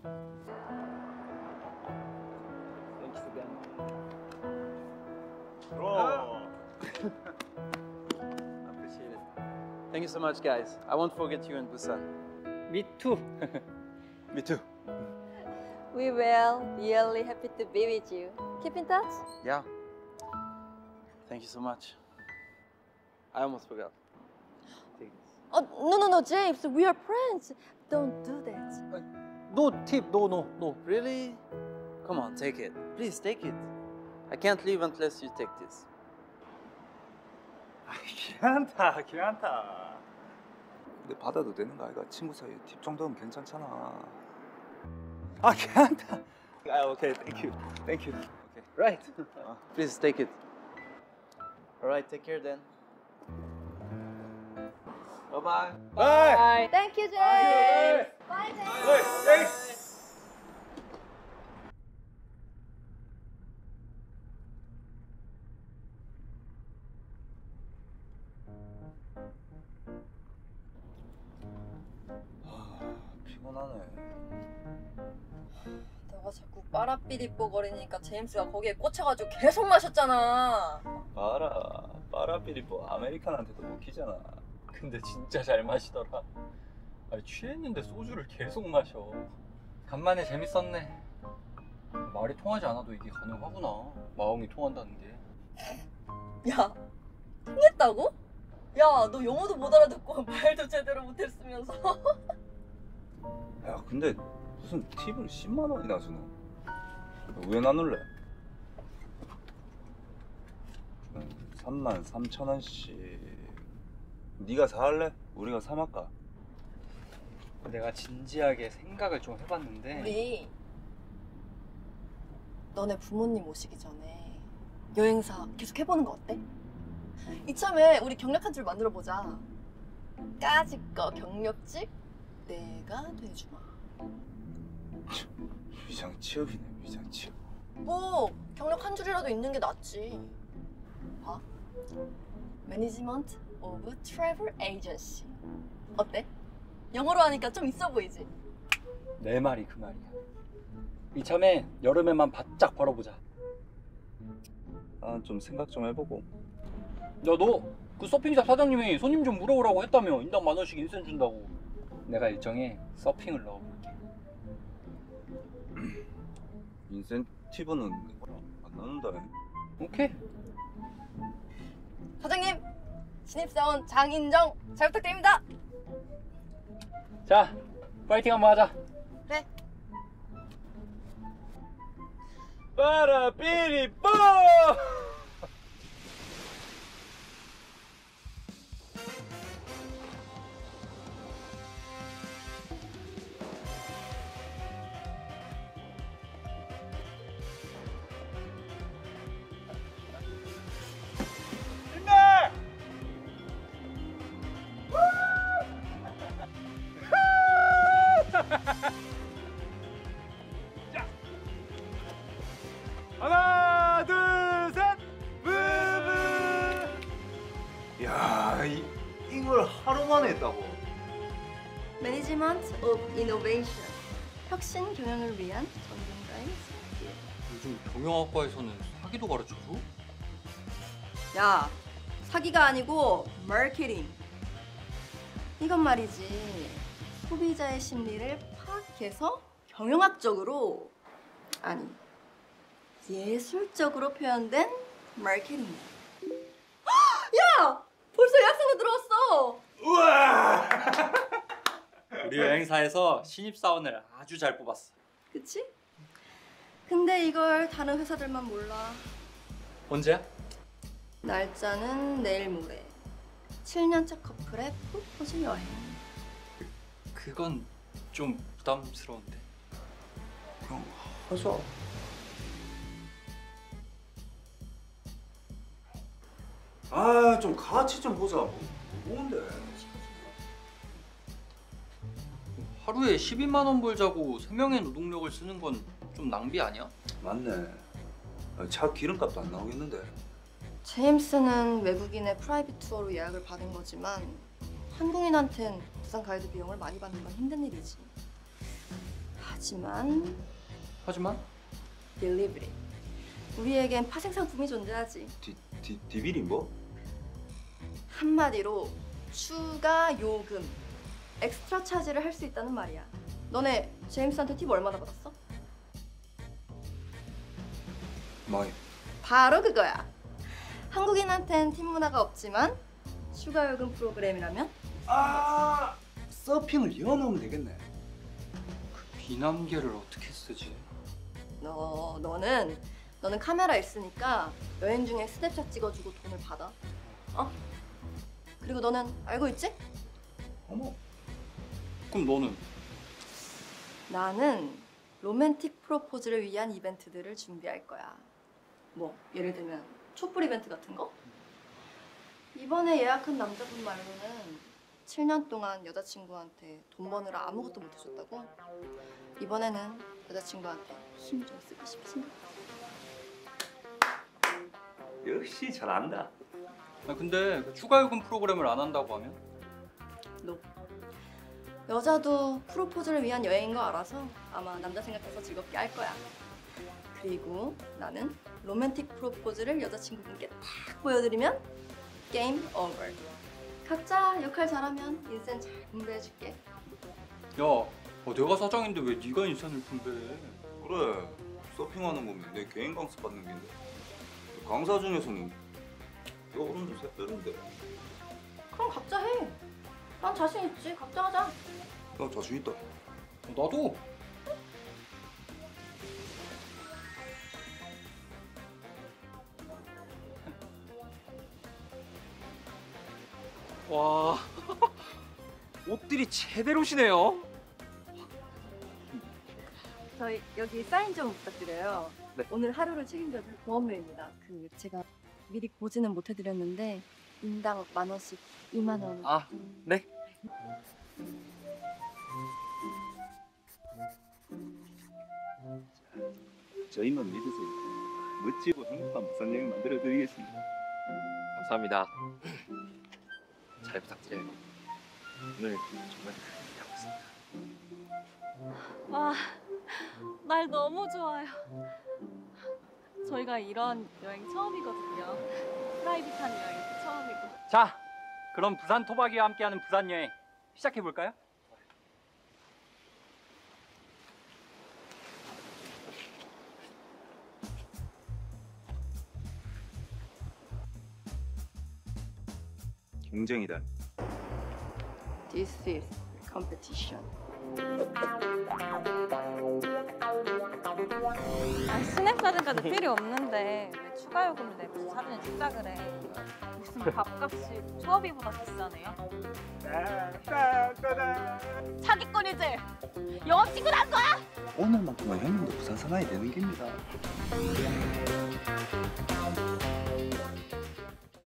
Thanks again. Bro. Appreciate it. Thank you so much, guys. I won't forget you in Busan. Me too. Me too. We will. Really happy to be with you. Keep in touch. Yeah. Thank you so much. I almost forgot. Take this. Oh, no, James. We are friends. Don't do that. No tip, no. Really? Come on, take it. Please take it. I can't leave unless you take this. 괜찮다. 근데 받아도 되는 거 아이가? 친구 사이에 팁 정도면 괜찮잖아. 괜찮다. Okay, thank you. Okay. Right. Please take it. All right, take care then. Bye-bye. Bye. Thank you, James. Bye, James. 피곤하네. 너가 자꾸 빠라삐리뽀거리니까 제임스가 거기에 꽂혀가지고 계속 마셨잖아. 봐라, 빠라삐리뽀 아메리칸한테도 먹히잖아. 근데 진짜 잘 마시더라. 아니, 취했는데 소주를 계속 마셔. 간만에 재밌었네. 말이 통하지 않아도 이게 가능하구나. 마음이 통한다는 게. 야, 통했다고? 야, 너 영어도 못 알아듣고 말도 제대로 못했으면서. 야, 근데 무슨 팁을 10만 원이나 주노? 왜 나눌래? 33,000원씩. 네가 사할래? 우리가 사 먹까? 내가 진지하게 생각을 좀 해봤는데. 우리 너네 부모님 오시기 전에 여행사 계속 해보는 거 어때? 이참에 우리 경력 한 줄 만들어 보자. 까짓 거 경력직 내가 돼주마. 위장 취업이네, 위장 취업. 뭐 경력 한 줄이라도 있는 게 낫지. 봐. 매니지먼트 오브 트래블 에이전시. 어때? 영어로 하니까 좀 있어 보이지? 내 말이 그 말이야. 이참에 여름에만 바짝 벌어보자. 난 좀 생각 좀 해보고. 야, 너 그 서핑샵 사장님이 손님 좀 물어오라고 했다며. 인당 10,000원씩 인센 준다고. 내가 일정에 서핑을 넣어볼게. 인센티브는 안 나눈다. 오케이. 사장님, 신입사원 장인정 잘 부탁드립니다. 자, 파이팅 한번 하자. 그래. 빠라삐리뽀. 하나, 둘, 셋. 부부. 야, 이걸 하루 만에 했다고? 매니지먼트 오브 이노베이션. 혁신 경영을 위한 전문가의 스킬. 요즘 경영학과에서는 사기도 가르쳐줘? 야, 사기가 아니고 마케팅. 이건 말이지. 소비자의 심리를 파악해서 경영학적으로, 아니 예술적으로 표현된 마케팅이야. 야! 벌써 예약생도 들어왔어. 우와. 우리 여행사에서 신입사원을 아주 잘 뽑았어. 그치? 근데 이걸 다른 회사들만 몰라. 언제야? 날짜는 내일 모레. 7년차 커플의 프로포즈 여행. 그건 좀 부담스러운데. 그냥 하자. 좀 같이 좀 보자. 뭔데? 하루에 12만 원 벌자고 3명의 노동력을 쓰는 건 좀 낭비 아니야? 맞네. 차 기름값도 안 나오겠는데. 제임스는 외국인의 프라이빗 투어로 예약을 받은 거지만 한국인한텐 부산 가이드 비용을 많이 받는 건 힘든 일이지. 하지만 하지만 딜리버리. 우리에겐 파생 상품이 존재하지. 디비리 뭐? 한마디로 추가 요금, 엑스트라 차지를 할 수 있다는 말이야. 너네 제임스한테 팁 얼마나 받았어? 마이. 바로 그거야. 한국인한텐 팁 문화가 없지만 추가 요금 프로그램이라면 아, 서핑을 이어놓으면 되겠네. 그 비남계를 어떻게 쓰지? 너는 카메라 있으니까 여행 중에 스냅샷 찍어주고 돈을 받아. 어? 그리고 너는 알고 있지? 어머. 그럼 너는? 나는 로맨틱 프로포즈를 위한 이벤트들을 준비할 거야. 뭐 예를 들면 촛불 이벤트 같은 거? 이번에 예약한 남자분 말로는 7년 동안 여자친구한테 돈 버느라 아무것도 못 해줬다고? 이번에는 여자친구한테 힘 좀 쓰고 싶지? 역시 잘한다. 근데 그 추가 요금 프로그램을 안 한다고 하면? 너 여자도 프로포즈를 위한 여행인 거 알아서 아마 남자 생각해서 즐겁게 할 거야. 그리고 나는 로맨틱 프로포즈를 여자친구분께 딱 보여드리면 게임 오버. 각자 역할 잘하면 인생 잘 분배해줄게. 야, 내가 사장인데 왜 네가 인생을 분배해? 그래. 서핑하는 거면 내 개인 강습 받는 게인데. 강사 중에서는 어른도 샛별인데. 그럼 각자 해. 난 자신 있지. 각자 하자. 나 자신 있다. 나도. 와, 옷들이 제대로시네요. 저희 여기 사인 좀 부탁드려요. 네. 오늘 하루를 책임져줄 보험료입니다. 제가 미리 보지는 못해드렸는데 인당 10,000원씩 2만 원. 아, 네. 저희만 믿으세요. 멋지고 행복한 부산 여행 만들어 드리겠습니다. 감사합니다. 잘 부탁드려요. 오늘 정말 기대하고 있습니다. 와, 날 너무 좋아요. 저희가 이런 여행 처음이거든요. 프라이빗한 여행도 처음이고. 자, 그럼 부산 토박이와 함께하는 부산 여행 시작해 볼까요? 경쟁이다. This is competition. 스냅 사진까지 필요 없는데 왜 추가 요금을 내고 사진을 찍자 그래. 무슨 밥값이 초밥이보다 비싸네요. 사기꾼이지? 영업직을 한 거야? 오늘만큼은 형님도 부산 사나이 되는 겁니다.